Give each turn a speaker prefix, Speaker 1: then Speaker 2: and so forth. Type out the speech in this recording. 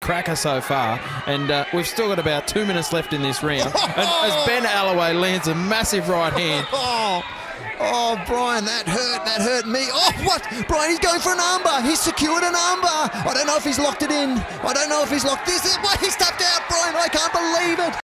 Speaker 1: cracker so far, and we've still got about 2 minutes left in this round. And as Ben Alloway lands a massive right hand.
Speaker 2: Oh, Brian, that hurt me. Oh, what? Brian, he's going for an armbar. He's secured an armbar. I don't know if he's locked it in. I don't know if he's locked this in. Well, he's tapped out, Brian. I can't believe it.